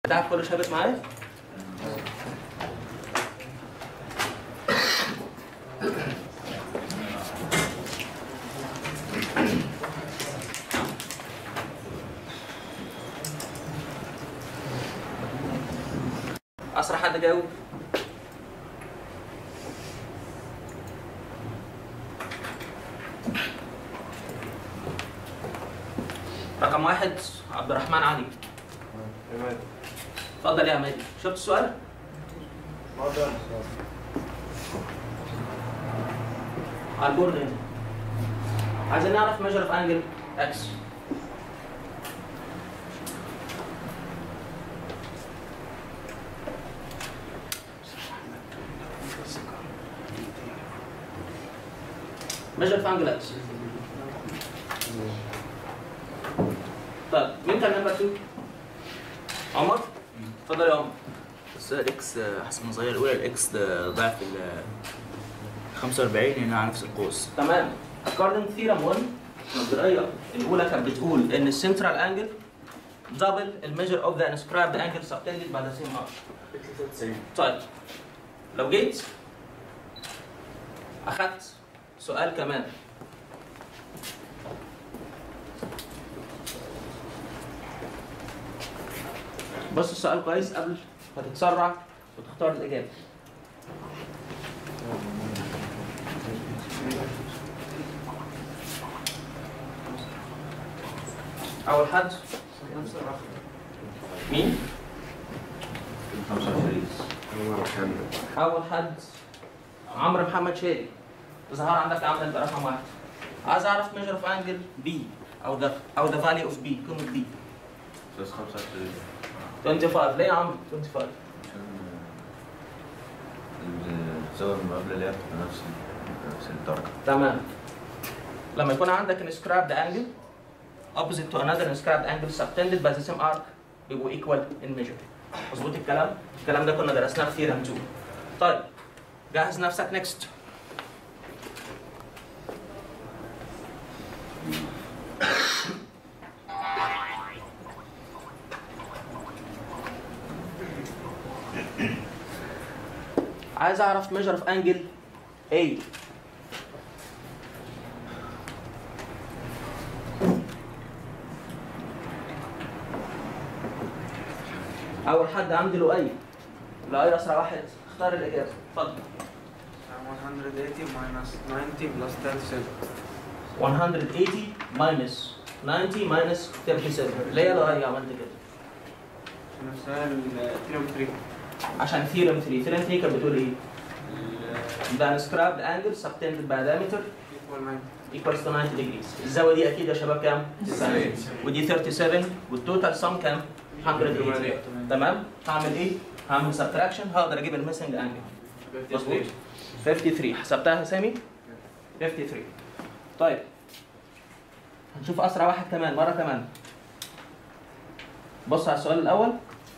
بتاعك كله شابك معايا؟ أسرع حد جاوب؟ رقم واحد عبد الرحمن علي. اتفضل يا عماد. شفت السؤال؟ على البورد هنا. عايزين نعرف measure of angle x. measure of angle x. طيب مين كان نمبر 2؟ عمر؟ اتفضل يا عمر. بس الاكس حسب النظريه الاولى الاكس ده ضعف ال 45 هنا على نفس القوس. تمام. according to theorem 1 النظريه الاولى كانت بتقول ان السنترال انجل دبل الميجر اوف ذا انسكرايبد انجل subtended by the same arc. طيب لو جيت اخدت سؤال كمان بص السؤال كويس قبل ما تتسرع وتختار الإجابة. أول حد مين؟ 25. أول حد عمرو محمد شادي. ظهر عندك يا عمرو أنت رقم واحد. عايز أعرف measure of angle B أو the value of B قيمة B. 25. ليه يا عمرو 25؟ الزاوية المقابلة اللي هي بتبقى نفس الدرجة. تمام. لما يكون عندك inscribed angle opposite to another inscribed angle subtended by the same arc بيبقوا equal in measure. مظبوط الكلام؟ الكلام ده كنا درسناه في theorem 2. طيب جهز نفسك next. عايز اعرف measure of angle A. اول حد عندي لؤي. لؤي اسرع واحد اختار الاجابه. اتفضل. 180 minus 90 plus 37. 180 minus 90 minus 37. ليه يا لؤي عملت كده؟ عشان ثيورم 3. عشان ثيورم 3. ثيورم 3 كانت بتقول ايه؟ The inscribed angle subtended by diameter equals to 90 degrees. الزاوية دي أكيد يا شباب كام؟ 90. ودي 37 والتوتال سم كام؟ 180. تمام؟ هعمل إيه؟ هعمل subtraction هقدر أجيب الميسنج انجل. مظبوط؟ 53 حسبتها يا سامي؟ 53. طيب هنشوف أسرع واحد كمان مرة كمان. بص على السؤال الأول.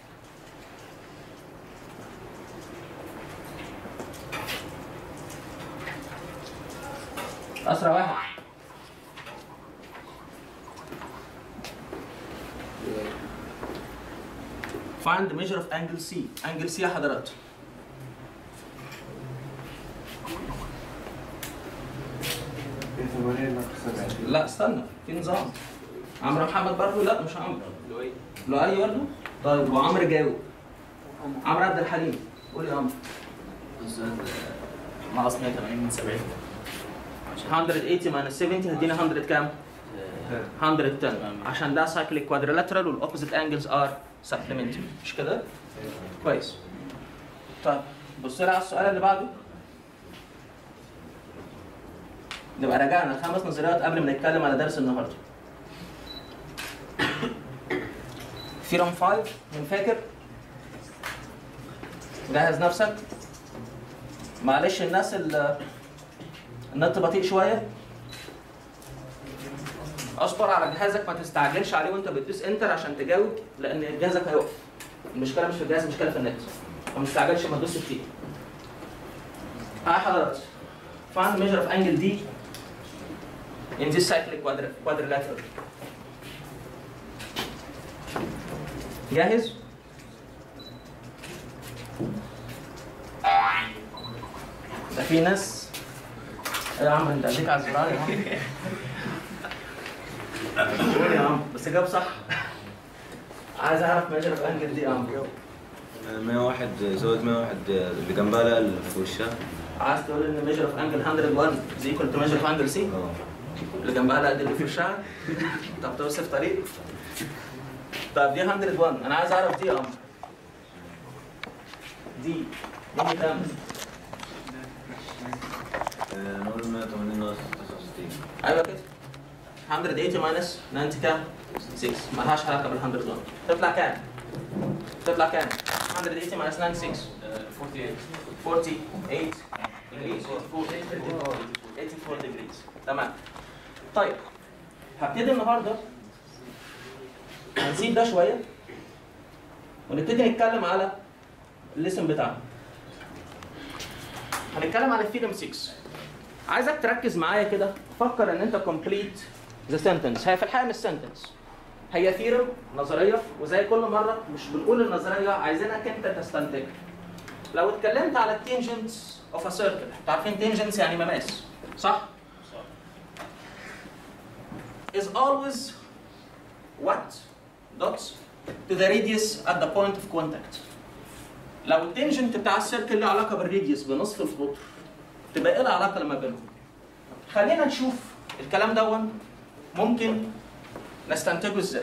أسرع واحد. Find the measure of angle C. angle C يا حضرات. لا استنى في نظام. عمرو محمد برضه؟ لا مش عمرو. لؤي برضه؟ طيب وعمرو جاوب. عمرو عبد الحليم. قول يا عمرو. ناقص 180 من 70. 180 minus 70 هدينا 100 كام؟ 110 عشان ده cyclic quadrilateral والاوبوزيت انجلز ار supplementary مش كده؟ كويس. طيب بص لي على السؤال اللي بعده. نبقى راجعنا الخمس نظريات قبل ما نتكلم على درس النهارده. ثيرم 5 من فاكر؟ جهز نفسك. معلش الناس النت بطيء شويه. اصبر على جهازك ما تستعجلش عليه وانت بتدوس انتر عشان تجاوب لان جهازك هيقف. المشكله مش في الجهاز، المشكله في النت. فما تستعجلش ما تدوس كتير. حضرتك find the measure of angle D in this cyclic quadrilateral. جاهز؟ ده في ناس يا عم انت اديك على الزرار يا عم. قول يا عم بس جاب صح. عايز اعرف ميجر اوف انجل دي يا عم. 101 زود 101 اللي جنبها لا اللي في وشها. عايز تقول ان ميجر اوف انجل 101 زي ايكوال تو ميجر اوف انجل سي؟ اللي جنبها لا قد اللي في وشها؟ طب توصف طريق؟ طب دي 101 انا عايز اعرف دي يا عم. دي كام؟ نقول 180 ناقص 69. ايوه كده. 180 ماينس 90 كام؟ 6 مالهاش علاقه بال 101. تطلع كام؟ 180 ماينس 96 48 degrees 84 degrees. تمام. طيب هبتدي النهارده هنسيب ده شويه ونبتدي نتكلم على الليسن بتاعنا. هنتكلم على ثيورم 6. عايزك تركز معايا كده، فكر ان انت كومبليت ذا سنتنس. هي في الحقيقه مش سنتنس، هي ثيورم نظريه، وزي كل مره مش بنقول النظريه، عايزينك انت تستنتج. لو اتكلمت على التنجنتس اوف ا سيركل، انتوا عارفين تنجنتس يعني مماس، صح؟ is always what dots to the radius at the point of contact. لو التنجنت بتاع السيركل له علاقه بالراديوس بنصف القطر، تبقى ايه العلاقه اللي ما بينهم؟ خلينا نشوف الكلام دون ممكن نستنتجه ازاي.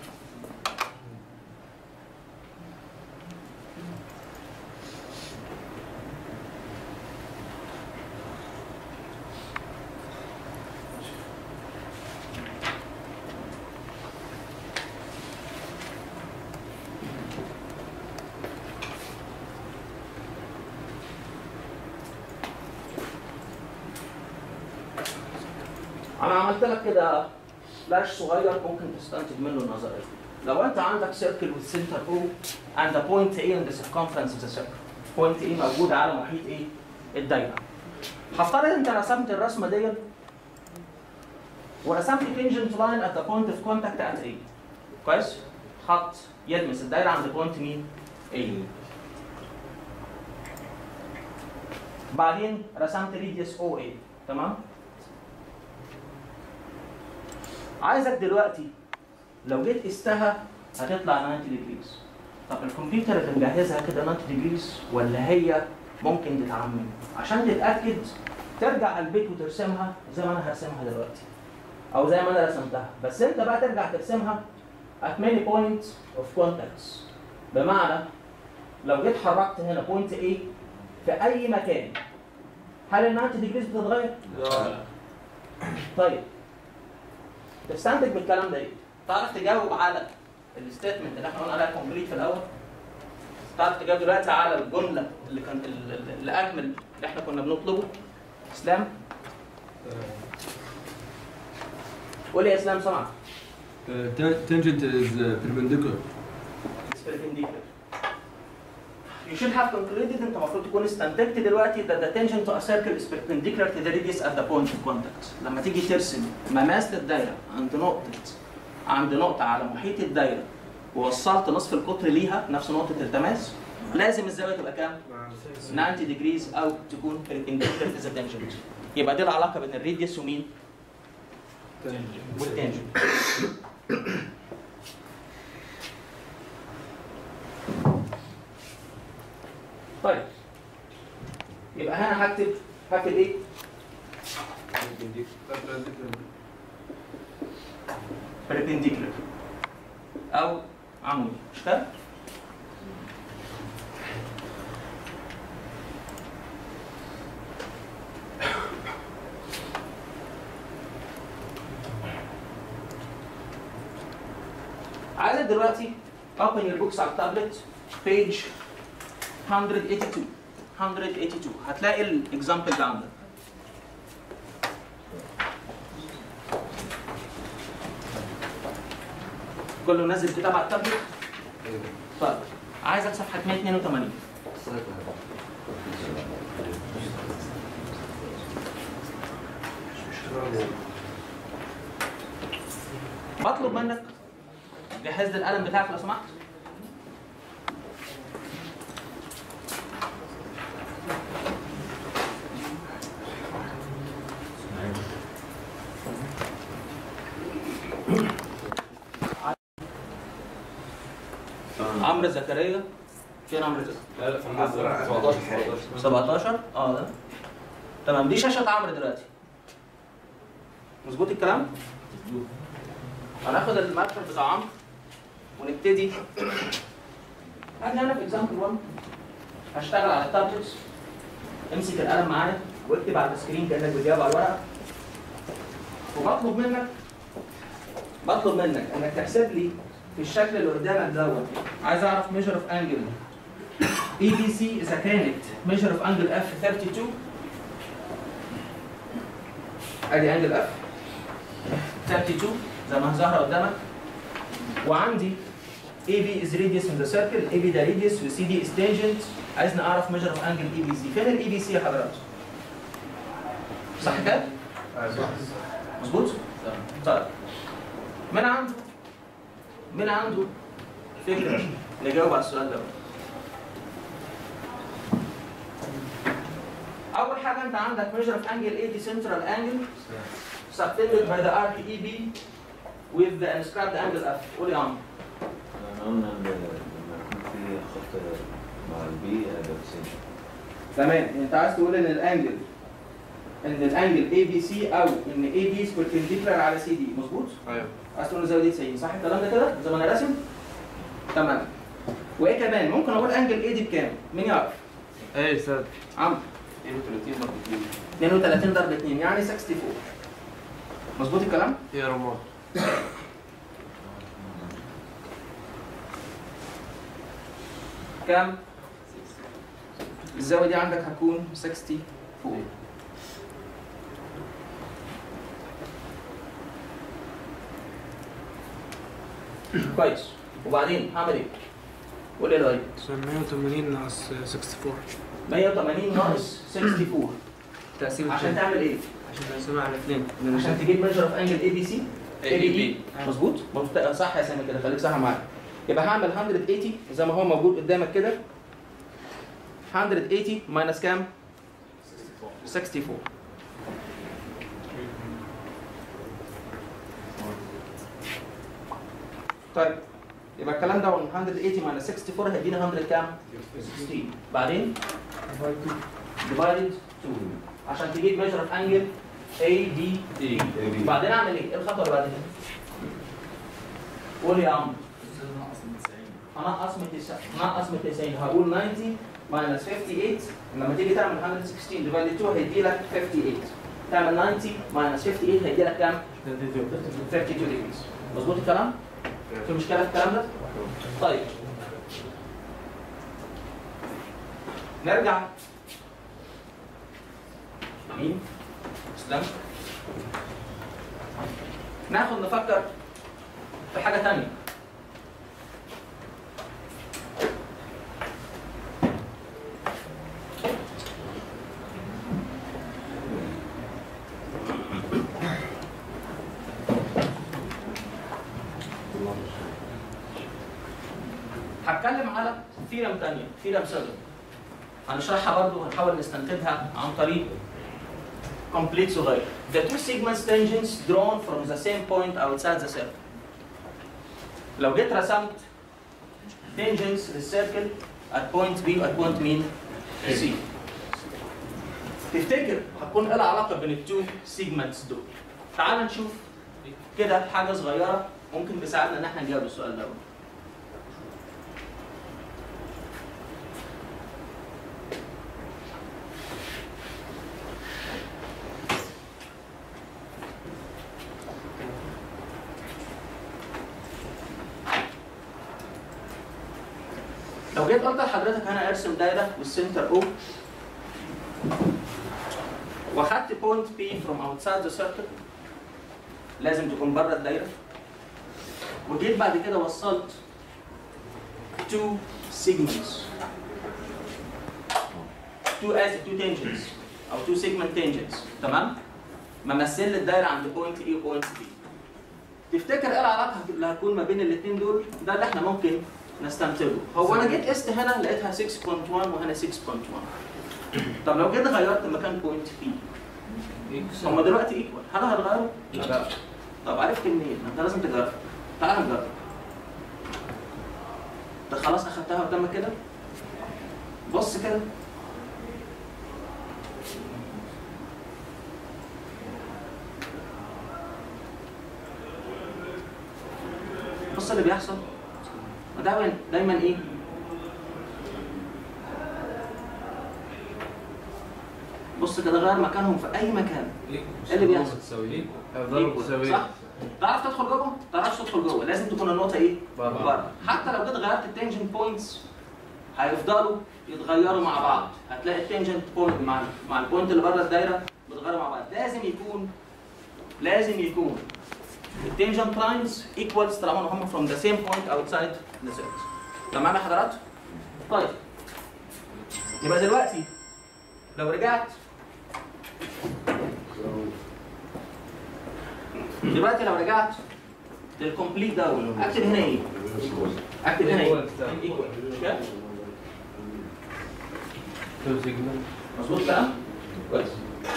أنا عملت لك كده فلاش صغير ممكن تستنتج منه النظرية. لو أنت عندك سيركل with center O and the point A in the circumference of the circle. point A موجود على محيط إيه؟ الدايرة. هفترض أنت رسمت الرسمة دي ورسمت tangent line at the point of contact at A. كويس؟ خط يلمس الدايرة عند point مين؟ A. بعدين رسمت radius OA. تمام؟ عايزك دلوقتي لو جيت قستها هتطلع 90 degrees. طب الكمبيوتر اللي مجهزها كده 90 degrees ولا هي ممكن تتعمم؟ عشان تتأكد ترجع البيت وترسمها زي ما انا هرسمها دلوقتي او زي ما انا رسمتها، بس انت بقى ترجع ترسمها at many points of contacts. بمعنى لو جيت حركت هنا point A في اي مكان، هل ال 90 degrees بتتغير؟ لا. طيب تستنتج بالكلام ده ايه؟ تعرف تجاوب على الستيتمنت اللي احنا قلنا عليها كومبليت في الاول؟ تعرف تجاوب دلوقتي على الجمله اللي كانت الاجمل اللي احنا كنا بنطلبه؟ اسلام؟ قول يا اسلام سمعت. Tangent is perpendicular. It's perpendicular. You should have concluded انت المفروض تكون استنتجت دلوقتي that the tangent to a circle is perpendicular to the radius at the point of contact. لما تيجي ترسم مماس الدايره عند نقطه على محيط الدايره ووصلت نصف القطر ليها نفس نقطه التماس، لازم الزاويه تبقى كام؟ 90 degrees او تكون perpendicular to the tangent. يبقى دي العلاقه بين الراديوس ومين؟ والتانجنت. طيب يبقى هنا هكتب ايه؟ perpendicular او عمودي، مش كده؟ عايزك دلوقتي open your books على التابلت page 182 هتلاقي الاكزامبل ده عندك. كله نازل كتاب على التابلت؟ طيب عايزك صفحه 182. بطلب منك جهز لي القلم بتاعك لو سمحت. عمرو زكريا. فين عمرو زكريا؟ لا لا في النص 17 17 ده تمام. دي شاشة عمرو دلوقتي. مظبوط الكلام؟ هناخد الماتشر بتاع عمرو ونبتدي. هاجي هنا في اكزامبل 1 هشتغل على التابلتس. امسك القلم معايا واكتب على السكرين كانك بتجاوب على الورقه. بطلب منك انك تحسب لي في الشكل اللي قدامك دوت. عايز اعرف ميجر اوف انجل اي بي سي اذا كانت ميجر اوف انجل اف 32. ادي انجل اف 32 زي ما ظاهره قدامك. وعندي اي بي از راديوس من ذا سيركل، اي بي ده راديوس وسي دي از تانجنت. عايزني اعرف ميجر اوف انجل اي بي سي. فين الاي بي سي يا حضرات؟ صح كده؟ مظبوط؟ طيب من عنده فكره نجاوب على السؤال ده. اول حاجه انت عندك measure of angle A, the central angle subtended by the arc EB with the inscribed angle F. قول يا عم. قلنا لما يكون في خط مع البي هيبقى 90. تمام. انت عايز تقول ان الانجل اي بي سي او ان اي بي perpendicular على سي دي. مظبوط؟ ايوه. عايز تقول الزاويه دي 90. صح الكلام ده كده زي ما انا راسم؟ تمام. وايه كمان؟ ممكن اقول انجل اي دي بكام؟ مين يعرف؟ ايه استاذ عمرو 32 ضرب 2 32 ضرب 2 يعني 64. مظبوط الكلام؟ يا رمان. كام؟ الزاويه دي عندك هتكون 64. كويس. وبعدين هعمل ايه؟ قول لي طيب. 180 ناقص 64 180 ناقص 64 تقسيم عشان تعمل ايه؟ عشان نقسمها على 2 عشان تجيب ميجر اوف انجل اي بي سي اي بي اي. مظبوط؟ صح يا سامي كده، خليك صح معايا. يبقى هعمل 180 زي ما هو موجود قدامك كده. 180 ماينس كام؟ 64. طيب يبقى الكلام ده 180 ماينس 64 هيدينا 100 كام؟ 60. بعدين ديفايدد 2 عشان تجيب ميجر اوف انجل اي دي دي. بعدين اعمل ايه؟ ايه الخطوه اللي بعد كده؟ قول يا عمرو. هنقص من 90 هقول 90 ماينس 58. لما تيجي تعمل 116 ديفايدد 2 هيدي لك 58. تعمل 90 ماينس 58 هيدي لك كام؟ 52 ديجريز. مظبوط الكلام؟ في مشكله في الكلام ده؟ طيب نرجع مين؟ اسلام. ناخد نفكر في حاجه ثانيه. هتكلم على ثيرم ثانيه، ثيرم 7. هنشرحها برضه وهنحاول نستنتجها عن طريق complete صغير. The two segments tangents drawn from the same point outside the circle. لو جيت رسمت tangents للسيركل at point B و at point مين؟ C. تفتكر هتكون ايه العلاقه بين التو سيجمنتس دول؟ تعال نشوف كده حاجه صغيره ممكن تساعدنا ان احنا نجاوب السؤال ده. لو جيت قلت لحضرتك هنا ارسم دايره والسنتر O واخدت بوينت P from outside the circle لازم تكون بره الدايره، وجيت بعد كده وصلت two segments two tangents او two segment tangents. تمام؟ ممثل لي الدايره عند بوينت E وبوينت B. تفتكر ايه العلاقه اللي هتكون ما بين الاثنين دول؟ ده اللي احنا ممكن نستنتجه. هو انا جيت قست هنا لقيتها 6.1 وهنا 6.1. طب لو جيت غيرت مكان بوينت بي هم دلوقتي ايكوال، هل هتغيروا؟ لا. طب عرفت منين؟ انت لازم تجرب. تعال نجرب. انت خلاص اخدتها قدامك كده. بص كده، بص اللي بيحصل. دايما ايه؟ بص كده، غير مكانهم في اي مكان. ايه اللي بيحصل؟ صح؟ تعرف تدخل جوه؟ ما تعرفش تدخل جوه، لازم تكون النقطه ايه؟ بره. حتى لو جيت غيرت التنجنت بوينتس هيفضلوا يتغيروا مع بعض. هتلاقي التنجنت بوينت مع البوينت اللي بره الدايره بيتغيروا مع بعض. لازم يكون التنجنت لاينز ايكوالز طالما هم from the same point outside the circle. تمام يا حضرات؟ طيب يبقى دلوقتي لو رجعت للكومبليت ده، اكتب هنا ايه؟ اكتب هنا ايه؟ ايكوال. مش كده؟ مظبوط كلام؟ كويس.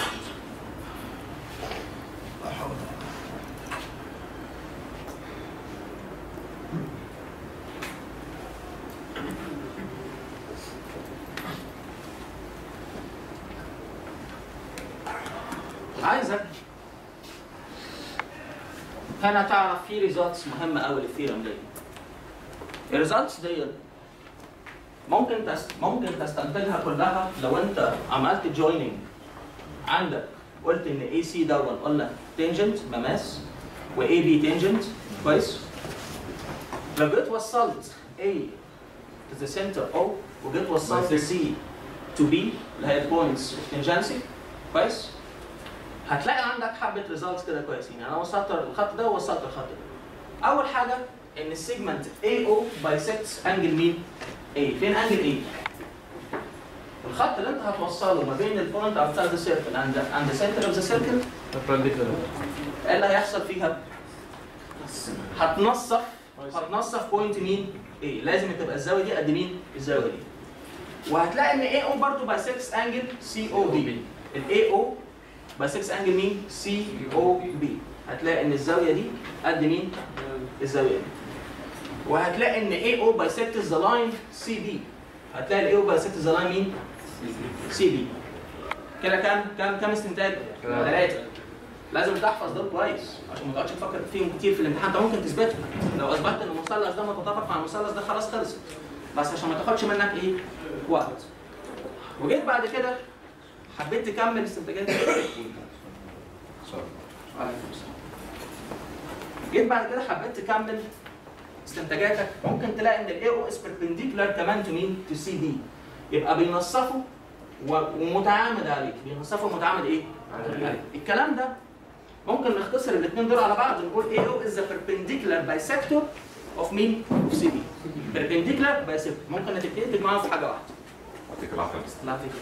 عايزك هنا تعرف في ريزلتس مهمه قوي للثيرم دي. الريزلتس دي ممكن تستنتجها كلها لو انت عملت جويننج. عندك قلت ان اي سي دون قلنا تنجنت مماس واي بي تنجنت. كويس. لو جيت وصلت A to the center O وجيت وصلت C to B اللي هي البوينتس تنجنسي. كويس. هتلاقي عندك حبه ريزلتس كده كويسين. يعني انا وصلت الخط ده ووصلت الخط ده. اول حاجه ان السيجمنت AO بايسكتس انجل مين؟ A. فين انجل A؟ الخط اللي انت هتوصله ما بين البوينت outside the circle and the center of the circle ايه اللي هيحصل فيها؟ هتنصف بوينت مين؟ A. لازم تبقى الزاويه دي قد مين؟ الزاويه دي. وهتلاقي ان AO برضه بايسكتس انجل COB. ال AO بايسكتس انجل مين؟ COB. هتلاقي ان الزاويه دي قد مين؟ الزاويه دي. وهتلاقي ان AO بايسكتس ذا لاين CB. هتلاقي ال AO بايسكتس ذا لاين مين؟ CB. كده كام استنتاج؟ 3. لازم تحفظ دول كويس عشان ما تقعدش تفكر فيهم كتير في الامتحان. انت ممكن تثبتهم. لو اثبتت ان المثلث ده متطابق مع المثلث ده خلاص خلصت. بس عشان ما تاخدش منك ايه؟ وقت. وجيت بعد كده حبيت تكمل استنتاجاتك. جيت بعد كده حبيت تكمل استنتاجاتك. ممكن تلاقي ان ال AO is perpendicular كمان to مين؟ to CB. يبقى بينصفوا ومتعامد عليك. بينصفوا ومتعامد ايه؟ عليك. الكلام ده ممكن نختصر الاثنين دول على بعض نقول AO is the perpendicular bisector of مين؟ of CB. perpendicular bisector. ممكن الاثنين تجمعوا في حاجه واحده. يعطيك العافيه. لا فيك.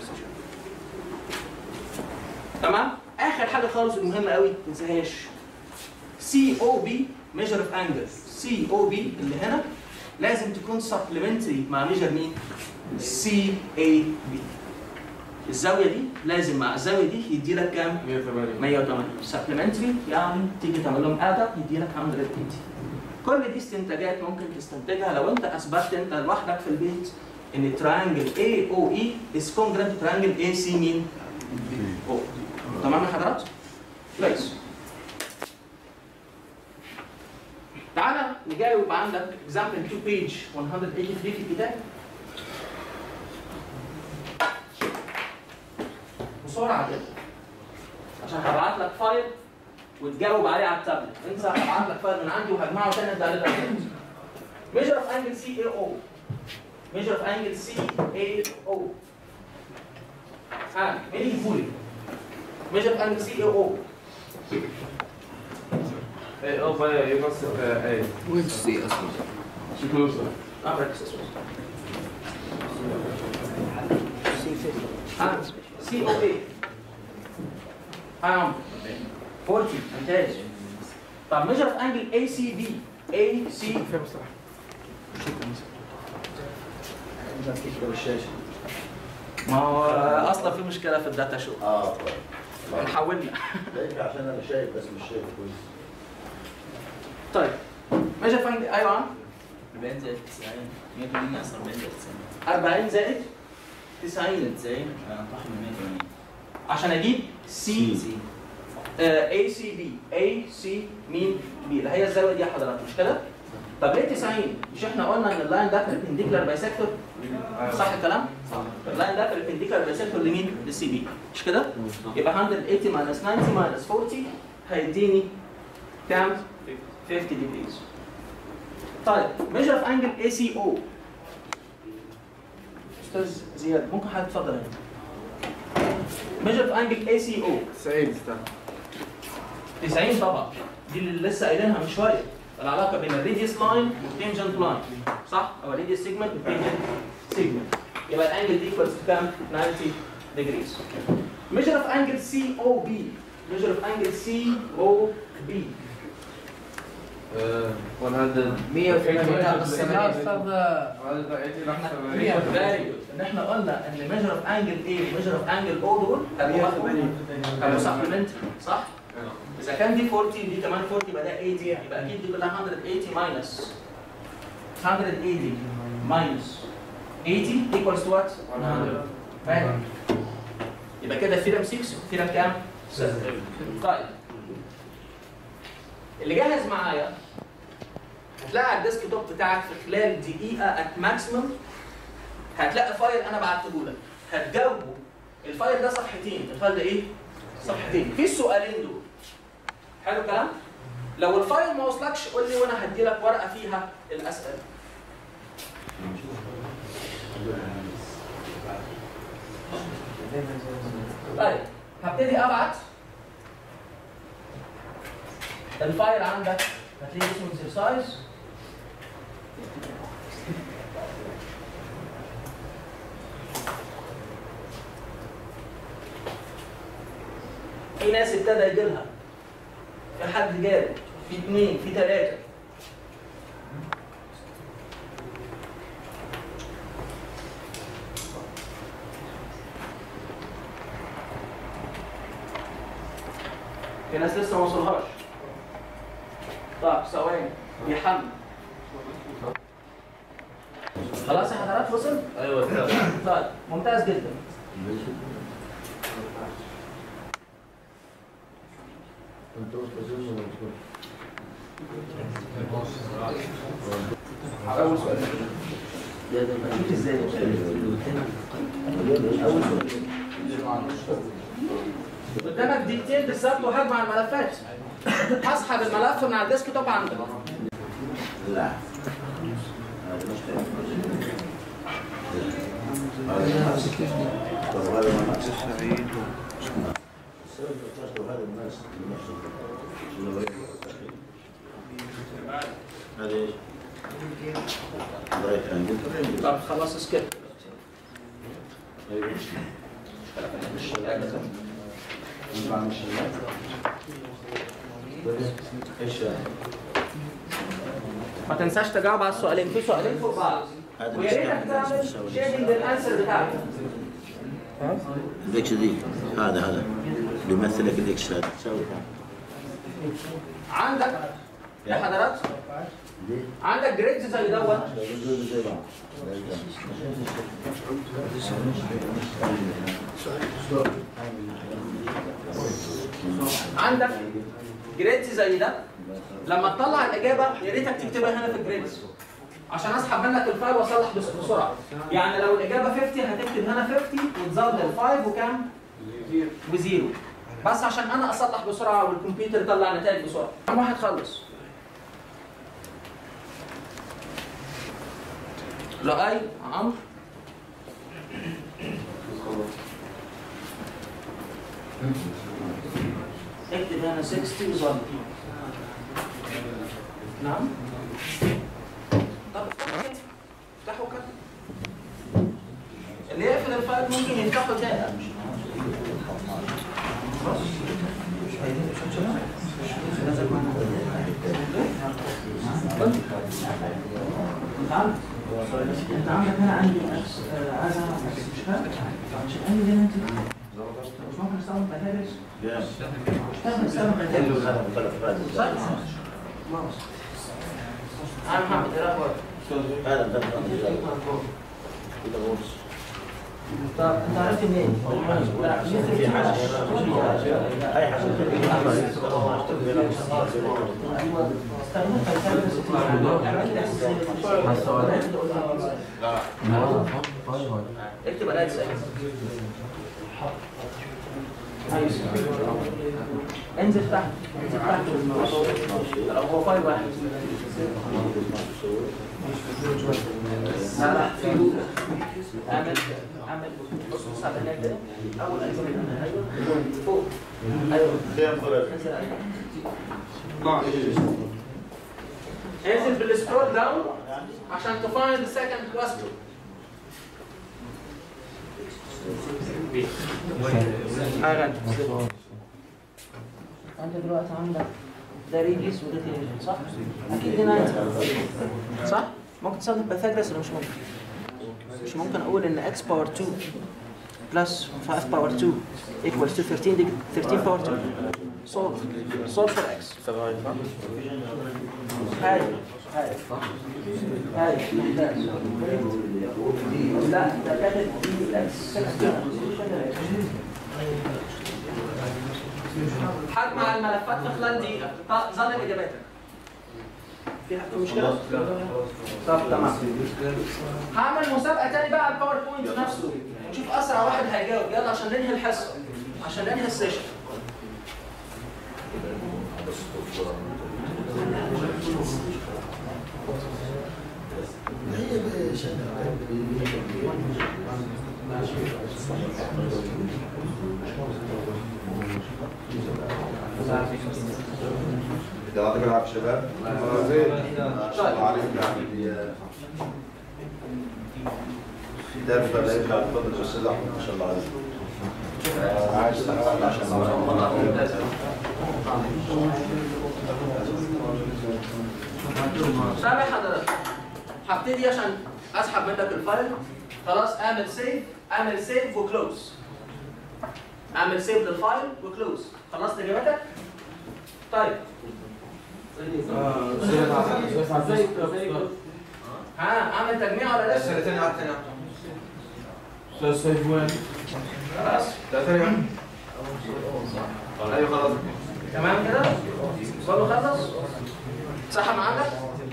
تمام؟ اخر حاجه خالص المهمه قوي ما تنساهاش. COB measure of angle. COB اللي هنا لازم تكون supplementary مع measure مين؟ CAB. الزاويه دي لازم مع الزاويه دي يدي لك كام؟ 180. supplementary يعني تيجي تعمل لهم add يدي لك 180. كل دي استنتاجات ممكن تستنتجها لو انت اثبتت انت لوحدك في البيت ان triangle AOE is congruent to triangle AC مين؟ O. تمام يا حضرات؟ كويس. تعالى نجاوب. عندك example 2 page 183 في الكتاب. بسرعه كده عشان هبعت لك فايل وتجاوب عليه على التابلت. انسى هبعت لك فايل من عندي وهجمعه تاني ادي عليه درجات. measure of angle CAO. measure of angle CAO. مين يجيبولي؟ measure of angle CAO. او ينصف اي وين السي اصلا؟ شكله ركز COA. عم 40 ممتاز. طب measure of angle ACB. AC في مصطلح. ما هو اصلا في مشكله في الداتا شو. نحولنا. عشان انا شايف بس مش شايف كويس. طيب measure of angle ايوه 40 زائد 90 180 ناقص 40 زائد 90 40 زائد 90 90 هنطرح من 180 عشان اجيب سي اي سي بي اي سي مين بي اللي هي الزاويه دي يا حضرتك مش كده؟ طب ليه 90؟ مش احنا قلنا ان اللاين ده بربنديكولار بايسكتور؟ صح الكلام؟ صح. اللاين ده بربنديكولار بايسكتور لمين؟ للسي بي مش كده؟ يبقى 180 ماينس 90 ماينس 40 هيديني كام؟ 50 degrees. طيب measure of angle ACO. استاذ زياد ممكن حضرتك تفضل هنا. measure of angle ACO 90 طبعا دي اللي لسه قايلينها من شويه العلاقه بين الريديوس لاين والتنجنت لاين صح؟ او الريديوس سيجمنت والتنجنت سيجمنت يبقى الانجل دي ايكوالز كام؟ 90 degrees. measure of angle COB measure of angle COB 180 ناقص يا استاذ ان احنا قلنا ان measure of angle A measure of angle O دول هيبقوا supplementary صح؟ اذا كان دي 40 دي كمان 40 يبقى ده 80 يبقى اكيد دي كلها 180 ماينس 180 ماينس 80 equals to what؟ 100 فاهم؟ يبقى كده ثيرم 6 ثيرم كام؟ 7 طيب اللي جاهز معايا هتلاقي على الديسك توب بتاعك في خلال دقيقة ات ماكسيمم هتلاقي فايل انا بعته لك هتجاوبه الفايل ده صفحتين الفايل ده ايه؟ صفحتين في السؤالين دول حلو الكلام؟ لو الفايل ما وصلكش قول لي وانا هدي لك ورقة فيها الأسئلة طيب هبتدي ابعت الفايل عندك هتلاقي اسمه exercise في ناس ابتدى يجيلها في حد جاب في 2 في 3 في ناس لسه ما وصلهاش طيب ثواني بيحمل خلاص يا حضرات وصل؟ ايوه طيب ممتاز جدا أول سؤال شوف ازاي أول سؤال قدامك دقيقتين بالظبط وهجمع الملفات هسحب الملف من على الديسك توب عندك لا هذا ايش؟ طب خلاص سكيب ما تنساش تجاوب على السؤالين في سؤالين فوق بعض ويا ريتك تعمل شيرنج للانسر بتاعك الاكس دي هذا بيمثل لك الاكس هذا سوي عندك يا حضرات عندك جريدز زي دوت عندك جريدز زي ده لما تطلع الاجابه يا ريتك تكتبها هنا في الجريدز عشان اسحب منك الفايل واصلح بسرعه يعني لو الاجابه 50 هتكتب هنا 50 وتزود الفايل وكام؟ وزيرو بس عشان انا اصلح بسرعه والكمبيوتر يطلع نتائج بسرعه كم واحد خلص؟ لؤي عمرو اكتب هنا 60 وظبط نعم طب افتحوا كده اللي يقفل الفايل ممكن يفتحه تاني انت عندك هنا عندي عايز اعرف مش فاهم مش قال لي انت مش ممكن نستخدم ماتيريالز مش نستخدم ماتيريالز صح انا محمد ايه الاخبار هذا كده غوص. طب انت عرفت منين؟ في حاجه اي حاجه اكتب على اكس انزل تحت لو هو فايل واحد اعمل بص على هناك كده اول ايوه فوق ايوه انزل بالسكرول داون عشان تفايند ذا سكند كلاستر. انت دلوقتي عندك ده ريديوس وده تيريجن صح؟ اكيد دي 90 صح؟ ممكن تستخدم بايثاغورس ولا مش ممكن؟ مش ممكن اقول ان x باور 2 بلس 5 باور 2 equals to 13 باور 2 solve for x. هاي لا ده كانت دي x حجمع الملفات في خلال دقيقة ظل إجاباتك. في مشكلة؟ طب تمام. هعمل مسابقة تاني بقى على الباوربوينت نفسه ونشوف أسرع واحد هيجاوب يلا عشان ننهي الحصة عشان ننهي السيشن. يعطيك العافية شباب. ما شاء الله عليكم يعني درس ولا يرجع تفضل الاستاذ احمد ما شاء الله عليك. عايش سنوات ما شاء الله. سامع حضرتك هبتدي عشان اسحب منك الفايل. خلاص اعمل سيف وكلوز. اعمل سيف للفايل وكلوز. خلصت اجابتك؟ طيب اعمل تجميع ولا لسه؟ سيف وين؟ خلاص ايوه خلاص تمام كده؟ كله خلص؟ سحب عندك؟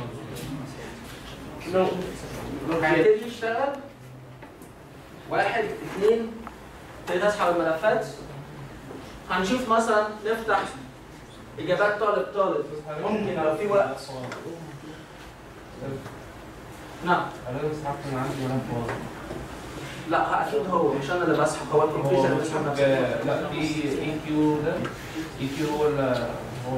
نو هيبتدي يشتغل 1 2 ابتدي اسحب الملفات. هنشوف مثلا نفتح اجابات طالب ممكن لو في وقت. نعم انا سحبت من عندي ملف واضح. لا اكيد هو مش انا اللي بسحب هو الكمبيوتر اللي بيسحب نفسه. لا في اي كيو ده اي كيو هو اللي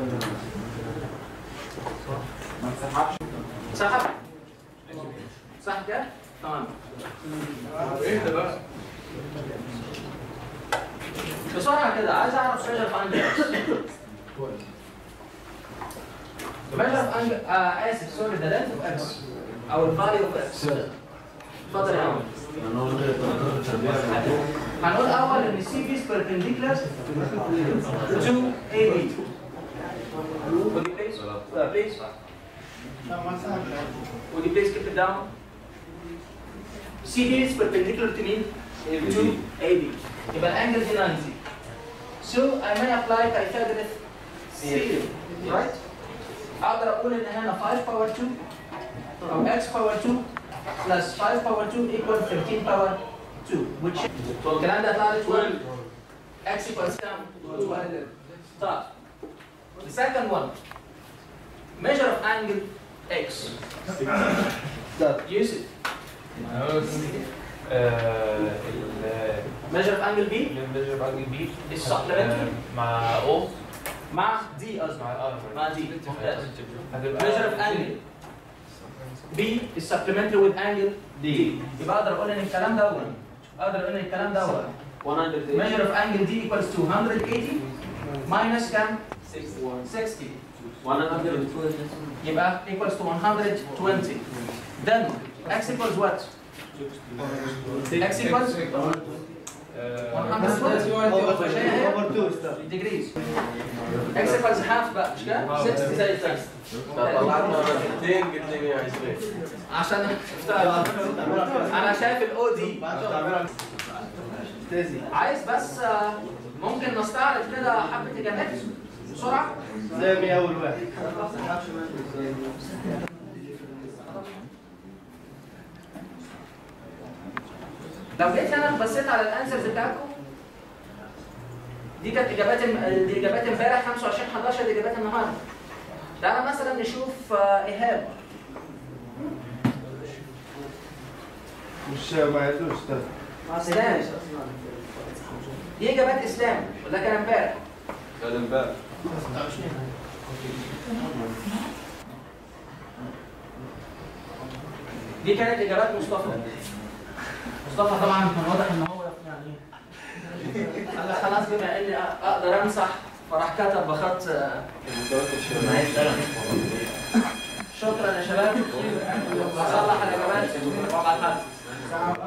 ما اتسحبش. سحب كده؟ تمام. ايه ده بقى؟ بسرعه كده عايز اعرف measure of angle x. measure of angle اسف سوري the length of x او ال value of x. اتفضل يا عم. هنقول اول ان CB is perpendicular to AB. Would you please? Please. Would you please keep it down? CB is perpendicular to me to AB. يبقى الانجل دي 90. So I may apply Pythagoras theorem, right? اقدر اقول ان هنا 5 باور 2 او x باور 2 plus 5 باور 2 equal 13 باور 2 which الكلام ده طلع لي 12 x equals كام؟ 12. طيب the second one measure of angle x. Yusuf measure of angle B measure of angle B is supplementary مع O مع D قصدي مع D. هتبقى measure of angle B is supplementary with angle D. يبقى اقدر اقول ان الكلام ده measure of angle D equals to 180 minus كام؟ 60. 120 يبقى equals to 120. Then x equals what? X equals 131 degrees. اكسفلز هاف بقى مش كده؟ 60 زي التست. طلعت مرتين قلت لي 120 عشان انا شايف الاو دي. عايز بس ممكن نستعرض كده حبه اجابات بسرعه زي اول واحد. لو جيت هنا بصيت على الانسرز بتاعتكم دي كانت دي اجابات امبارح 25/11 دي اجابات النهارده. تعالى مثلا نشوف ايهاب. مش ما يدوش اسلام. دي اجابات اسلام ولا كان امبارح؟ كان امبارح. دي كانت اجابات مصطفى. مصطفى طبعا كان واضح ان هو يعني قال لك خلاص بما اني اقدر امسح فراح كتب بخط. شكرا يا شباب. هصلح الاجابات وابعتها لكم.